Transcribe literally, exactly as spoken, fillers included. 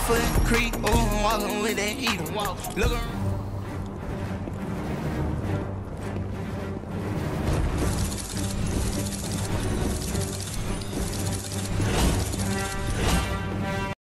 foot creep, oh, I'm walking with that heater. Look around.